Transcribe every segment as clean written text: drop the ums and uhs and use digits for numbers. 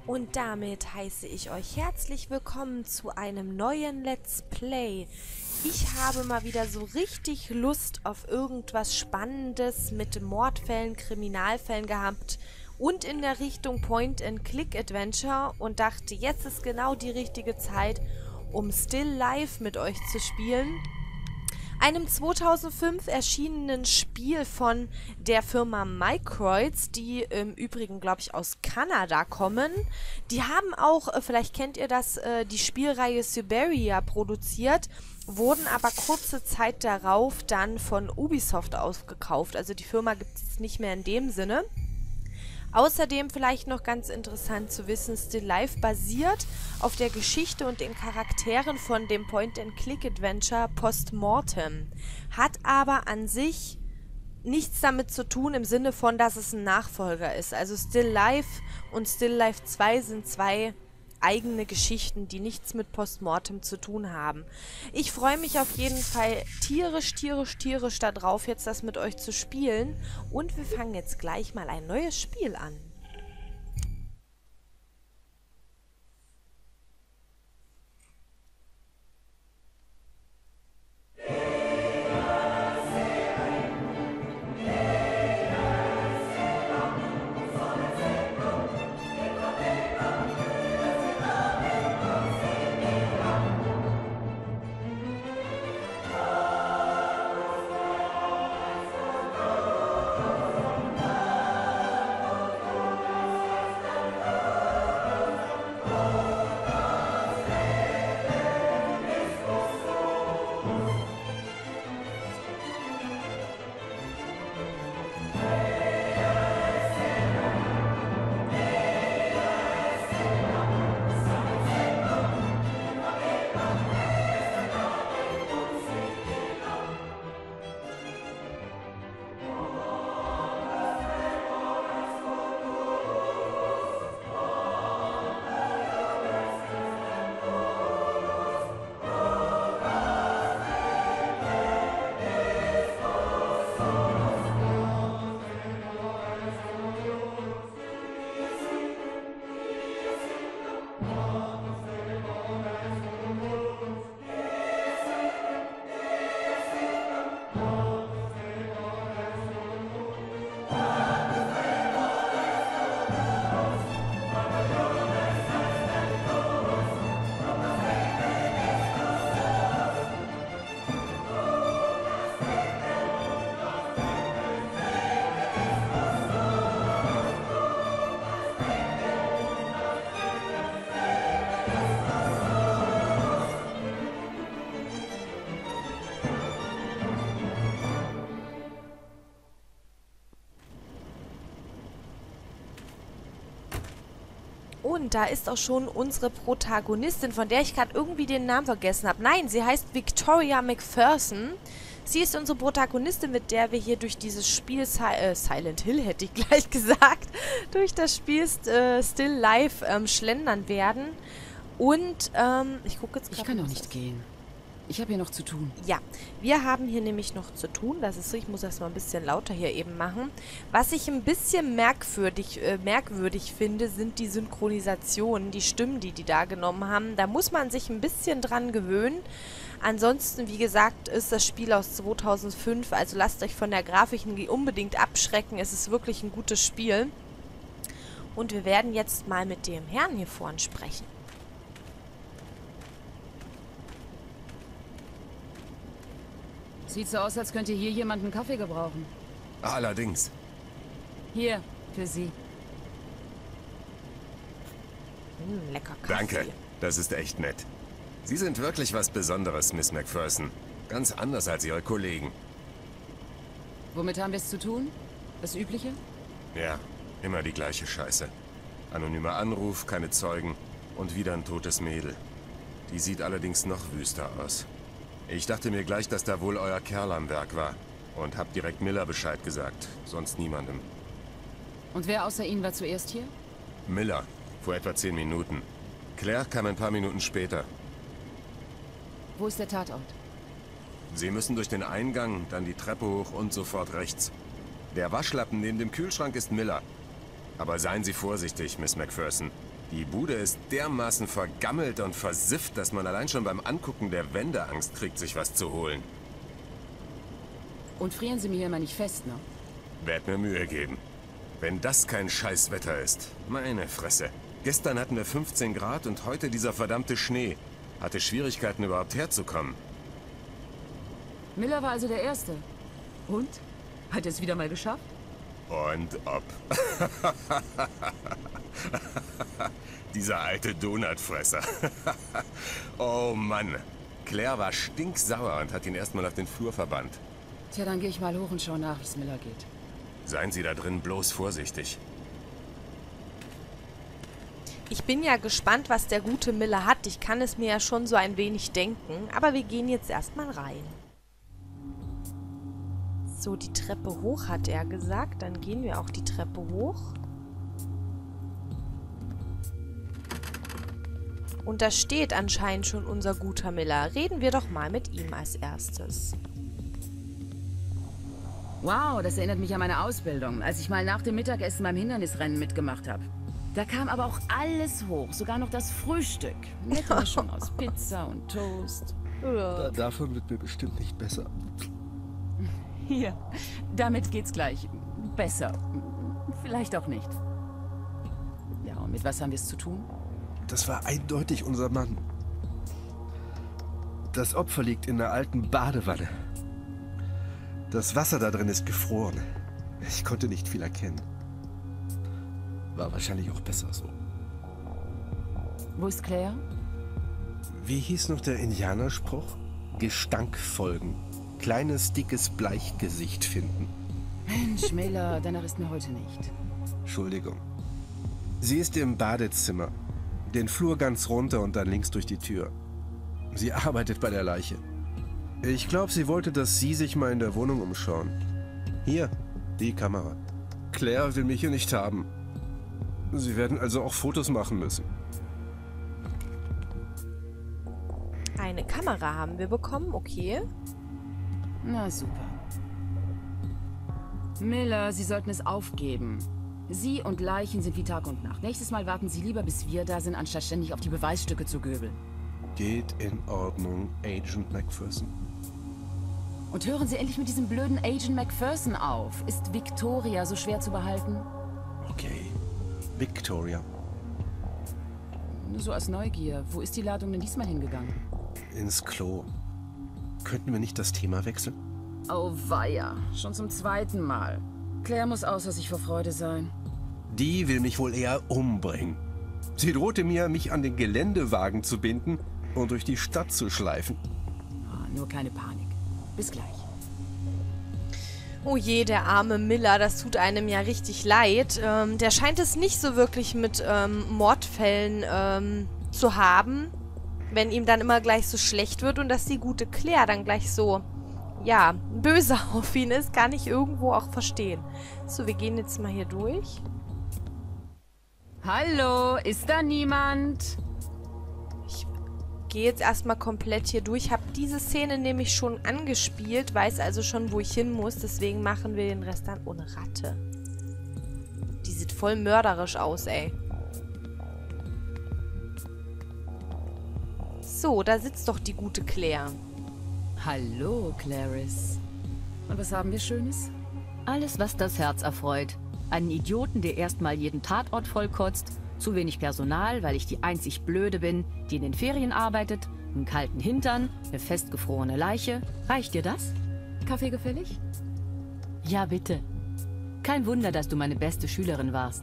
Und damit heiße ich euch herzlich willkommen zu einem neuen Let's Play. Ich habe mal wieder so richtig Lust auf irgendwas Spannendes mit Mordfällen, Kriminalfällen gehabt und in der Richtung Point-and-Click-Adventure und dachte, jetzt ist genau die richtige Zeit, um Still Life mit euch zu spielen. Einem 2005 erschienenen Spiel von der Firma Microids, die im Übrigen, glaube ich, aus Kanada kommen. Die haben auch, vielleicht kennt ihr das, die Spielreihe Syberia produziert, wurden aber kurze Zeit darauf dann von Ubisoft aufgekauft. Also die Firma gibt es jetzt nicht mehr in dem Sinne. Außerdem vielleicht noch ganz interessant zu wissen, Still Life basiert auf der Geschichte und den Charakteren von dem Point-and-Click-Adventure Postmortem. Hat aber an sich nichts damit zu tun im Sinne von, dass es ein Nachfolger ist. Also Still Life und Still Life 2 sind zwei eigene Geschichten, die nichts mit Postmortem zu tun haben. Ich freue mich auf jeden Fall tierisch darauf, jetzt das mit euch zu spielen. Und wir fangen jetzt gleich mal ein neues Spiel an. Und da ist auch schon unsere Protagonistin, von der ich gerade irgendwie den Namen vergessen habe. Nein, sie heißt Victoria McPherson. Sie ist unsere Protagonistin, mit der wir hier durch dieses Spiel Silent Hill, hätte ich gleich gesagt, durch das Spiel Still Life schlendern werden. Und ich gucke jetzt gerade. Ich kann doch nicht gehen. Ich habe hier noch zu tun. Ja, wir haben hier nämlich noch zu tun. Das ist so, ich muss das mal ein bisschen lauter hier eben machen. Was ich ein bisschen merkwürdig finde, sind die Synchronisationen, die Stimmen, die da genommen haben. Da muss man sich ein bisschen dran gewöhnen. Ansonsten, wie gesagt, ist das Spiel aus 2005. Also lasst euch von der Grafik nicht unbedingt abschrecken. Es ist wirklich ein gutes Spiel. Und wir werden jetzt mal mit dem Herrn hier vorne sprechen. Sieht so aus, als könnte hier jemand einen Kaffee gebrauchen. Allerdings. Hier, für Sie. Lecker Kaffee. Danke, das ist echt nett. Sie sind wirklich was Besonderes, Miss McPherson. Ganz anders als Ihre Kollegen. Womit haben wir es zu tun? Das Übliche? Ja, immer die gleiche Scheiße. Anonymer Anruf, keine Zeugen und wieder ein totes Mädel. Die sieht allerdings noch wüster aus. Ich dachte mir gleich, dass da wohl euer Kerl am Werk war. Und hab direkt Miller Bescheid gesagt. Sonst niemandem. Und wer außer Ihnen war zuerst hier? Miller. Vor etwa 10 Minuten. Claire kam ein paar Minuten später. Wo ist der Tatort? Sie müssen durch den Eingang, dann die Treppe hoch und sofort rechts. Der Waschlappen neben dem Kühlschrank ist Miller. Aber seien Sie vorsichtig, Miss McPherson. Die Bude ist dermaßen vergammelt und versifft, dass man allein schon beim Angucken der Wände Angst kriegt, sich was zu holen. Und frieren Sie mir hier mal nicht fest, ne? Werd mir Mühe geben. Wenn das kein Scheißwetter ist. Meine Fresse. Gestern hatten wir 15 Grad und heute dieser verdammte Schnee. Hatte Schwierigkeiten überhaupt herzukommen. Miller war also der Erste. Und? Hat er es wieder mal geschafft? Und ob. Dieser alte Donutfresser. Oh Mann. Claire war stinksauer und hat ihn erstmal auf den Flur verbannt. Tja, dann gehe ich mal hoch und schau nach, wie es Miller geht. Seien Sie da drin bloß vorsichtig. Ich bin ja gespannt, was der gute Miller hat. Ich kann es mir ja schon so ein wenig denken. Aber wir gehen jetzt erstmal rein. So, die Treppe hoch, hat er gesagt. Dann gehen wir auch die Treppe hoch. Und da steht anscheinend schon unser guter Miller. Reden wir doch mal mit ihm als erstes. Wow, das erinnert mich an meine Ausbildung, als ich mal nach dem Mittagessen beim Hindernisrennen mitgemacht habe. Da kam aber auch alles hoch, sogar noch das Frühstück. Nette Mischung aus Pizza und Toast. Davon wird mir bestimmt nicht besser. Hier, damit geht's gleich besser. Vielleicht auch nicht. Ja, und mit was haben wir es zu tun? Das war eindeutig unser Mann. Das Opfer liegt in einer alten Badewanne. Das Wasser da drin ist gefroren. Ich konnte nicht viel erkennen. War wahrscheinlich auch besser so. Wo ist Claire? Wie hieß noch der Indianerspruch? Gestank folgen. Kleines, dickes Bleichgesicht finden. Mensch, Miller, danach ist mir heute nicht. Entschuldigung. Sie ist im Badezimmer. Den Flur ganz runter und dann links durch die Tür. Sie arbeitet bei der Leiche. Ich glaube, sie wollte, dass Sie sich mal in der Wohnung umschauen. Hier, die Kamera. Claire will mich hier nicht haben. Sie werden also auch Fotos machen müssen. Eine Kamera haben wir bekommen, okay. Na super. Miller, Sie sollten es aufgeben. Sie und Leichen sind wie Tag und Nacht. Nächstes Mal warten Sie lieber, bis wir da sind, anstatt ständig auf die Beweisstücke zu göbeln. Geht in Ordnung, Agent McPherson. Und hören Sie endlich mit diesem blöden Agent McPherson auf. Ist Victoria so schwer zu behalten? Okay. Victoria. Nur so aus Neugier. Wo ist die Ladung denn diesmal hingegangen? Ins Klo. Könnten wir nicht das Thema wechseln? Oh weia. Schon zum zweiten Mal. Claire muss außer sich vor Freude sein. Die will mich wohl eher umbringen. Sie drohte mir, mich an den Geländewagen zu binden und durch die Stadt zu schleifen. Ah, nur keine Panik. Bis gleich. Oh je, der arme Miller, das tut einem ja richtig leid. Der scheint es nicht so wirklich mit Mordfällen zu haben, wenn ihm dann immer gleich so schlecht wird und dass die gute Claire dann gleich so, ja, böse auf ihn ist, kann ich irgendwo auch verstehen. So, wir gehen jetzt mal hier durch. Hallo, ist da niemand? Ich gehe jetzt erstmal komplett hier durch. Habe diese Szene nämlich schon angespielt, weiß also schon, wo ich hin muss. Deswegen machen wir den Rest dann ohne Ratte. Die sieht voll mörderisch aus, ey. So, da sitzt doch die gute Claire. Hallo, Clarice. Und was haben wir Schönes? Alles, was das Herz erfreut. Einen Idioten, der erstmal jeden Tatort vollkotzt, zu wenig Personal, weil ich die einzig Blöde bin, die in den Ferien arbeitet, einen kalten Hintern, eine festgefrorene Leiche. Reicht dir das? Kaffee gefällig? Ja, bitte. Kein Wunder, dass du meine beste Schülerin warst.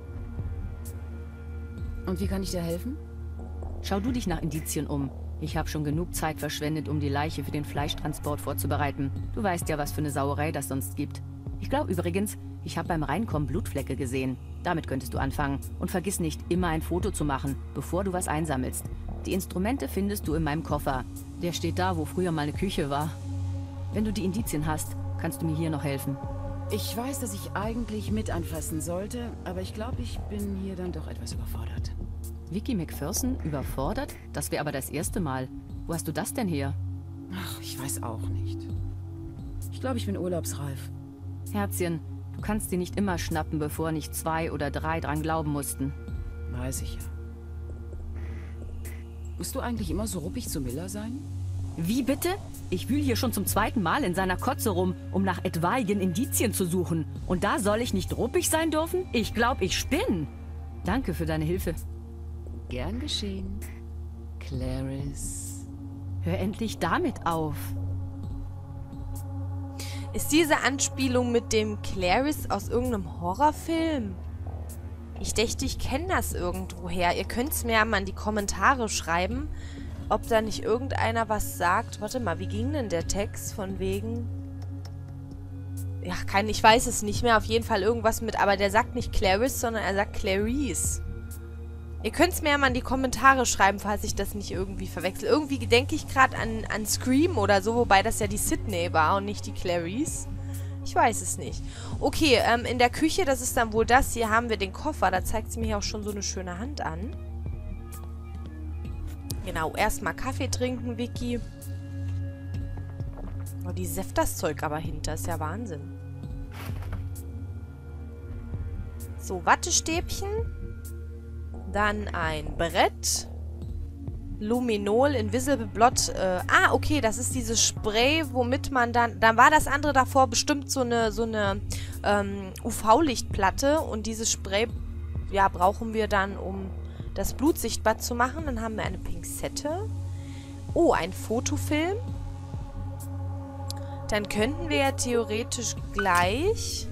Und wie kann ich dir helfen? Schau du dich nach Indizien um. Ich habe schon genug Zeit verschwendet, um die Leiche für den Fleischtransport vorzubereiten. Du weißt ja, was für eine Sauerei das sonst gibt. Ich glaube übrigens, ich habe beim Reinkommen Blutflecke gesehen. Damit könntest du anfangen. Und vergiss nicht, immer ein Foto zu machen, bevor du was einsammelst. Die Instrumente findest du in meinem Koffer. Der steht da, wo früher mal eine Küche war. Wenn du die Indizien hast, kannst du mir hier noch helfen. Ich weiß, dass ich eigentlich mit anfassen sollte, aber ich glaube, ich bin hier dann doch etwas überfordert. Vicky McPherson überfordert? Das wäre aber das erste Mal. Wo hast du das denn her? Ach, ich weiß auch nicht. Ich glaube, ich bin urlaubsreif. Herzchen, du kannst sie nicht immer schnappen, bevor nicht 2 oder 3 dran glauben mussten. Weiß ich ja. Musst du eigentlich immer so ruppig zu Miller sein? Wie bitte? Ich wühle hier schon zum 2. Mal in seiner Kotze rum, um nach etwaigen Indizien zu suchen. Und da soll ich nicht ruppig sein dürfen? Ich glaube, ich spinne. Danke für deine Hilfe. Gern geschehen. Clarice. Hör endlich damit auf. Ist diese Anspielung mit dem Clarice aus irgendeinem Horrorfilm? Ich dachte, ich kenne das irgendwoher. Ihr könnt es mir ja mal in die Kommentare schreiben, ob da nicht irgendeiner was sagt. Warte mal, wie ging denn der Text von wegen? Ja, ich weiß es nicht mehr. Auf jeden Fall irgendwas mit, aber der sagt nicht Clarice, sondern er sagt Clarice. Ihr könnt es mir ja mal in die Kommentare schreiben, falls ich das nicht irgendwie verwechsel. Irgendwie denke ich gerade an Scream oder so, wobei das ja die Sydney war und nicht die Clarice. Ich weiß es nicht. Okay, in der Küche, das ist dann wohl das. Hier haben wir den Koffer. Da zeigt sie mir auch schon so eine schöne Hand an. Genau, erstmal Kaffee trinken, Vicky. Oh, die säfft das Zeug aber hinter. Ist ja Wahnsinn. So, Wattestäbchen. Dann ein Brett. Luminol, Invisible Blot. Okay, das ist dieses Spray, womit man dann... Dann war das andere davor bestimmt so eine UV-Lichtplatte. Und dieses Spray, ja, brauchen wir dann, um das Blut sichtbar zu machen. Dann haben wir eine Pinzette. Oh, ein Fotofilm. Dann könnten wir ja theoretisch gleich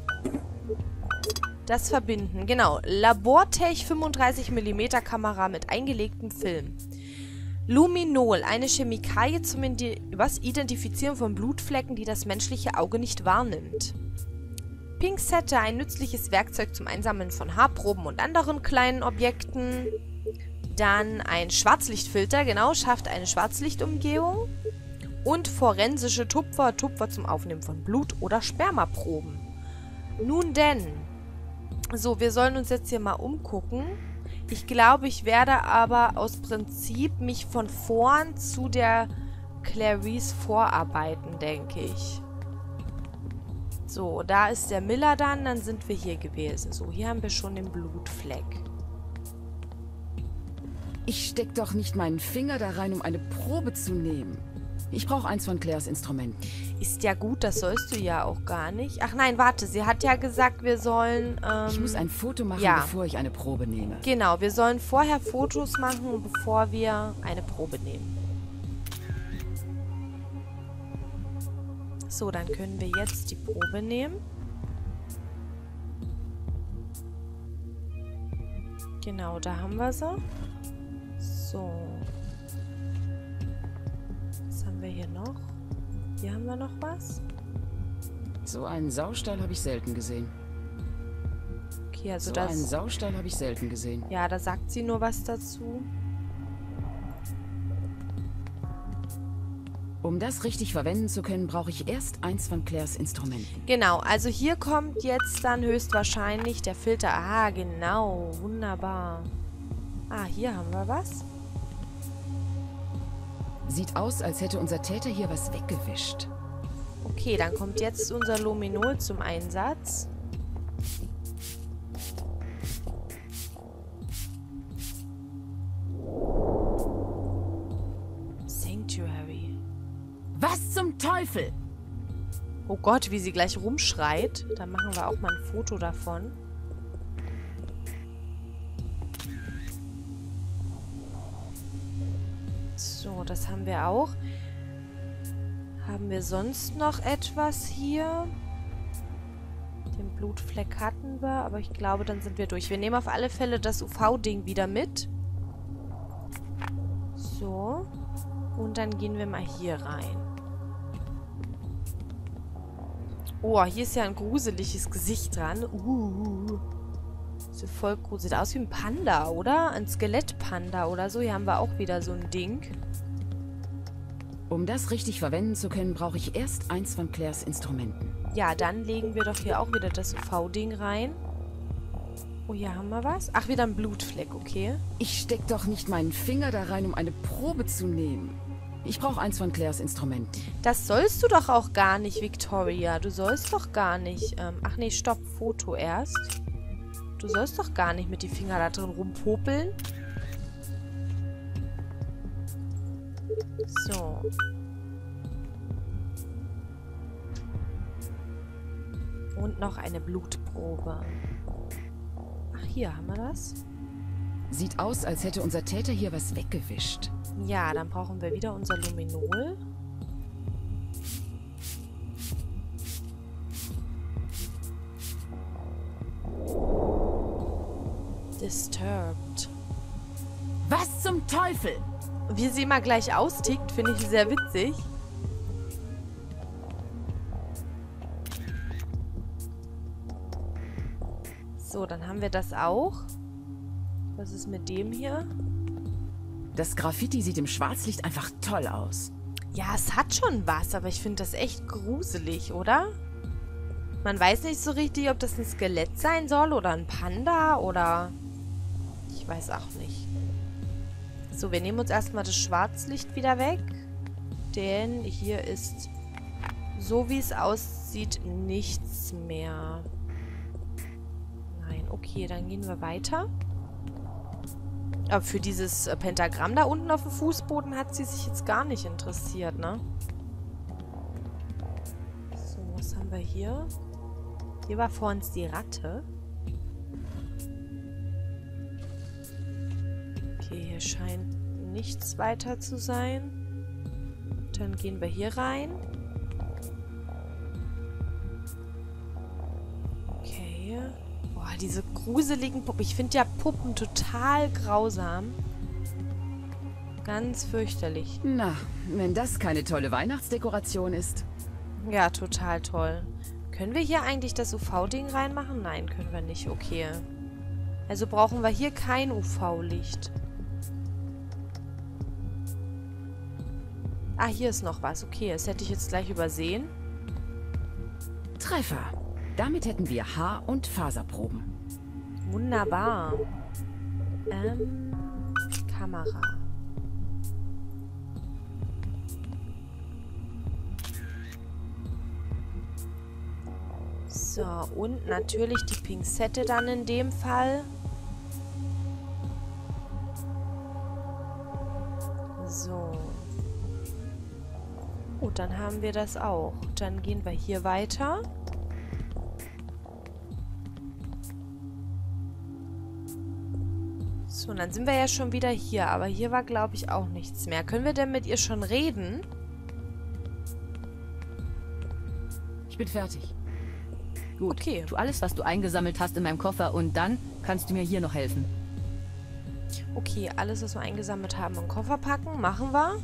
das verbinden. Genau. Labortech 35 mm Kamera mit eingelegtem Film. Luminol, eine Chemikalie zum Identifizieren von Blutflecken, die das menschliche Auge nicht wahrnimmt. Pinzette, ein nützliches Werkzeug zum Einsammeln von Haarproben und anderen kleinen Objekten. Dann ein Schwarzlichtfilter, genau, schafft eine Schwarzlichtumgehung. Und forensische Tupfer zum Aufnehmen von Blut- oder Spermaproben. Nun denn, so, wir sollen uns jetzt hier mal umgucken. Ich glaube, ich werde aber aus Prinzip mich von vorn zu der Clarice vorarbeiten, denke ich. So, da ist der Miller dann sind wir hier gewesen. So, hier haben wir schon den Blutfleck. Ich steck doch nicht meinen Finger da rein, um eine Probe zu nehmen. Ich brauche eins von Claires Instrumenten. Ist ja gut, das sollst du ja auch gar nicht. Ach nein, warte, sie hat ja gesagt, wir sollen... ich muss ein Foto machen, bevor ich eine Probe nehme. Genau, wir sollen vorher Fotos machen, bevor wir eine Probe nehmen. So, dann können wir jetzt die Probe nehmen. Genau, da haben wir sie. So. Was haben wir hier noch? Hier haben wir noch was. So einen Saustall habe ich selten gesehen. Okay, also so einen Saustall habe ich selten gesehen. Ja, da sagt sie nur was dazu. Um das richtig verwenden zu können, brauche ich erst eins von Claires Instrumenten. Genau, also hier kommt jetzt dann höchstwahrscheinlich der Filter. Ah, genau, wunderbar. Ah, hier haben wir was. Sieht aus, als hätte unser Täter hier was weggewischt. Okay, dann kommt jetzt unser Luminol zum Einsatz. Sanctuary. Was zum Teufel? Oh Gott, wie sie gleich rumschreit. Da machen wir auch mal ein Foto davon. So, das haben wir auch. Haben wir sonst noch etwas hier? Den Blutfleck hatten wir, aber ich glaube, dann sind wir durch. Wir nehmen auf alle Fälle das UV-Ding wieder mit. So. Und dann gehen wir mal hier rein. Oh, hier ist ja ein gruseliges Gesicht dran. Sieht voll gruselig. Sieht aus wie ein Panda, oder? Ein Skelettpanda oder so. Hier haben wir auch wieder so ein Ding. Um das richtig verwenden zu können, brauche ich erst eins von Claires Instrumenten. Ja, dann legen wir doch hier auch wieder das UV-Ding rein. Oh, hier haben wir was. Ach, wieder ein Blutfleck, okay. Ich steck doch nicht meinen Finger da rein, um eine Probe zu nehmen. Ich brauche eins von Claires Instrumenten. Das sollst du doch auch gar nicht, Victoria. Du sollst doch gar nicht... ach nee, stopp. Foto erst. Du sollst doch gar nicht mit die Finger da drin rumpopeln. So. Und noch eine Blutprobe. Ach, hier haben wir das. Sieht aus, als hätte unser Täter hier was weggewischt. Ja, dann brauchen wir wieder unser Luminol. Disturbed. Was zum Teufel? Wie sie immer gleich austickt, finde ich sehr witzig. So, dann haben wir das auch. Was ist mit dem hier? Das Graffiti sieht im Schwarzlicht einfach toll aus. Ja, es hat schon was, aber ich finde das echt gruselig, oder? Man weiß nicht so richtig, ob das ein Skelett sein soll oder ein Panda oder... Ich weiß auch nicht. So, wir nehmen uns erstmal das Schwarzlicht wieder weg. Denn hier ist, so wie es aussieht, nichts mehr. Nein, okay, dann gehen wir weiter. Aber für dieses Pentagramm da unten auf dem Fußboden hat sie sich jetzt gar nicht interessiert, ne? So, was haben wir hier? Hier war vor uns die Ratte. Okay, hier scheint nichts weiter zu sein. Dann gehen wir hier rein. Okay. Boah, diese gruseligen Puppen. Ich finde ja Puppen total grausam. Ganz fürchterlich. Na, wenn das keine tolle Weihnachtsdekoration ist. Ja, total toll. Können wir hier eigentlich das UV-Ding reinmachen? Nein, können wir nicht. Okay. Also brauchen wir hier kein UV-Licht. Ah, hier ist noch was. Okay, das hätte ich jetzt gleich übersehen. Treffer. Damit hätten wir Haar- und Faserproben. Wunderbar. Kamera. So, und natürlich die Pinzette dann in dem Fall. So. Gut, dann haben wir das auch. Dann gehen wir hier weiter. So, und dann sind wir ja schon wieder hier. Aber hier war, glaube ich, auch nichts mehr. Können wir denn mit ihr schon reden? Ich bin fertig. Gut, Okay. tu alles, was du eingesammelt hast in meinem Koffer und dann kannst du mir hier noch helfen. Okay, alles, was wir eingesammelt haben, in den Koffer packen. Machen wir.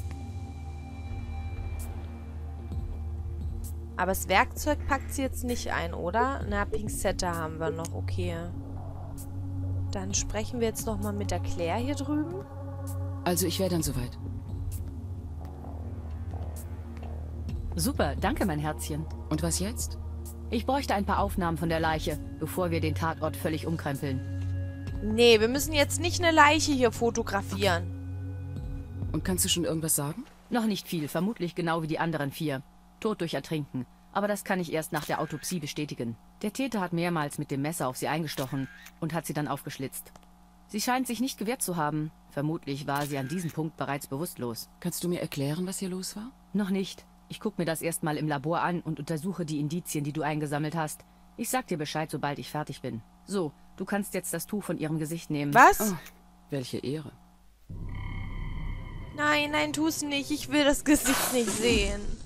Aber das Werkzeug packt sie jetzt nicht ein, oder? Na, Pinzette haben wir noch. Okay. Dann sprechen wir jetzt nochmal mit der Claire hier drüben. Also ich wäre dann soweit. Super, danke, mein Herzchen. Und was jetzt? Ich bräuchte ein paar Aufnahmen von der Leiche, bevor wir den Tatort völlig umkrempeln. Nee, wir müssen jetzt nicht eine Leiche hier fotografieren. Und kannst du schon irgendwas sagen? Noch nicht viel, vermutlich genau wie die anderen 4. Tod durch Ertrinken. Aber das kann ich erst nach der Autopsie bestätigen. Der Täter hat mehrmals mit dem Messer auf sie eingestochen und hat sie dann aufgeschlitzt. Sie scheint sich nicht gewehrt zu haben. Vermutlich war sie an diesem Punkt bereits bewusstlos. Kannst du mir erklären, was hier los war? Noch nicht. Ich gucke mir das erstmal im Labor an und untersuche die Indizien, die du eingesammelt hast. Ich sag dir Bescheid, sobald ich fertig bin. So, du kannst jetzt das Tuch von ihrem Gesicht nehmen. Was? Oh, welche Ehre. Nein, nein, tu's nicht. Ich will das Gesicht nicht sehen.